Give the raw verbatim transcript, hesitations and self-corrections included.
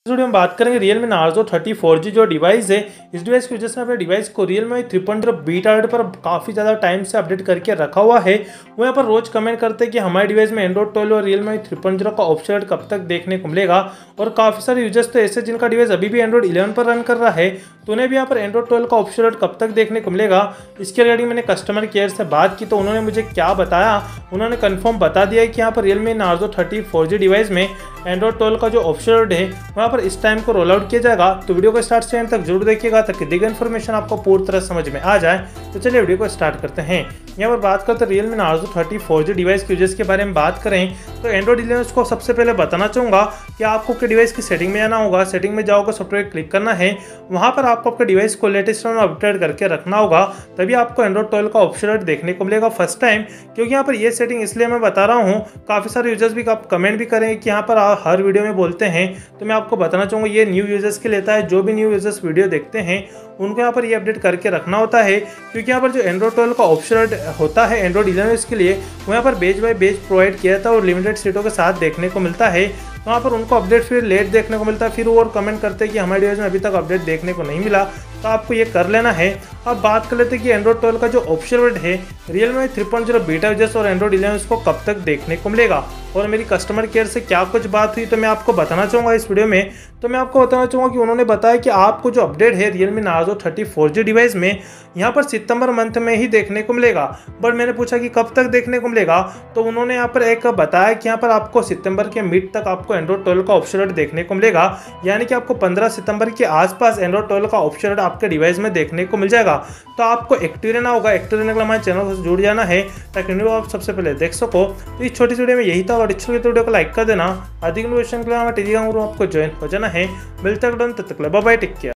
इस वीडियो में बात करेंगे Realme Narzo thirty four G जो डिवाइस है। इस डिवाइस की वजह से अपने डिवाइस को Realme three point zero beta पर काफ़ी ज़्यादा टाइम से अपडेट करके रखा हुआ है। वो यहाँ पर रोज कमेंट करते हैं कि हमारे डिवाइस में एंड्रॉइड ट्वेल्व और Realme थ्री पॉइंट ज़ीरो का ऑप्शन कब तक देखने को मिलेगा। और काफ़ी सारे यूजर्स तो ऐसे जिनका डिवाइस अभी भी एंड्रॉइड इलेवन पर रन कर रहा है, तो उन्हें भी यहाँ पर एंड्रॉइड ट्वेल्व का ऑप्शन कब तक देखने को मिलेगा। इसके रिगार्डिंग मैंने कस्टमर केयर से बात की तो उन्होंने मुझे क्या बताया, उन्होंने कंफर्म बता दिया है कि यहाँ पर Realme Narzo thirty four G device में एंड्रॉइड ट्वेल्व का जो ऑप्शन है वहाँ पर इस टाइम को रोल आउट किया जाएगा। तो वीडियो को स्टार्ट से एंड तक जरूर देखिएगा ताकि दी गई इन्फॉर्मेशन आपको पूरी तरह समझ में आ जाए। तो चलिए वीडियो को स्टार्ट करते हैं। यहाँ पर बात करते हैं Realme Narzo thirty four G device के यूजर्स के बारे में बात करें तो एंड्रॉइड इलेवन को सबसे पहले बताना चाहूँगा कि आपको आपके डिवाइस की सेटिंग में जाना होगा। सेटिंग में जाओगे, सॉफ्टवेयर क्लिक करना है, वहाँ पर आपको आपके डिवाइस को लेटेस्ट में अपडेट करके रखना होगा, तभी आपको एंड्रॉइड ट्वेल्व का ऑप्शन देखने को मिलेगा फर्स्ट टाइम। क्योंकि यहाँ पर ये सेटिंग इसलिए मैं बता रहा हूँ, काफ़ी सारे यूजर्स भी आप कमेंट भी करेंगे कि यहाँ पर हर वीडियो में बोलते हैं, तो मैं आपको बताना चाहूँगा ये न्यू यूजर्स के लेता है। जो भी न्यू यूजर्स वीडियो देखते हैं उनको यहाँ पर ये अपडेट करके रखना होता है। क्योंकि यहाँ पर जो एंड्रॉइड ट्वेल्व का ऑप्शन होता है एंड्रॉइड इलेवन के लिए, वो यहाँ पर बेच बाय बेच प्रोवाइड किया था और लिमिटेड सीटों के साथ देखने को मिलता है। वहाँ पर उनको अपडेट फिर लेट देखने को मिलता है, फिर वो और कमेंट करते हैं कि हमारे डिवाइस में अभी तक अपडेट देखने को नहीं मिला, तो आपको ये कर लेना है। अब बात कर लेते हैं कि एंड्रॉइड ट्वेल्व का जो ऑप्शन है Realme three point zero beta users और एंड्रॉइड इलेवन को कब तक देखने को मिलेगा और मेरी कस्टमर केयर से क्या कुछ बात हुई तो मैं आपको बताना चाहूँगा इस वीडियो में। तो मैं आपको बताना चाहूँगा कि उन्होंने बताया कि आपको जो अपडेट है Realme Narzo thirty four G device में यहाँ पर सितंबर मंथ में ही देखने को मिलेगा। बट मैंने पूछा कि कब तक देखने को मिलेगा, तो उन्होंने यहाँ पर एक बताया कि यहाँ पर आपको सितंबर के मिड तक आपको एंड्रॉइड ट्वेल्व का ऑप्शन देखने को मिलेगा। यानी कि आपको पंद्रह सितंबर के आसपास एंड्रॉइड ट्वेल्व का ऑप्शन आपके डिवाइस में देखने को मिल जाएगा। तो आपको एक्टिव रहना होगा, एक्टिव रहने के लिए हमारे चैनल से जुड़ जाना है ताकि वीडियो आप सबसे पहले देख सको। तो इस छोटी सी वीडियो में यही था और अच्छी लगी तो वीडियो को लाइक कर देना। अधिक इन्फॉर्मेशन के लिए हमारे टेलीग्राम ग्रुप आपको ज्वाइन हो जाना है। मिलते हैं, तब तक बाय बाय, टेक केयर।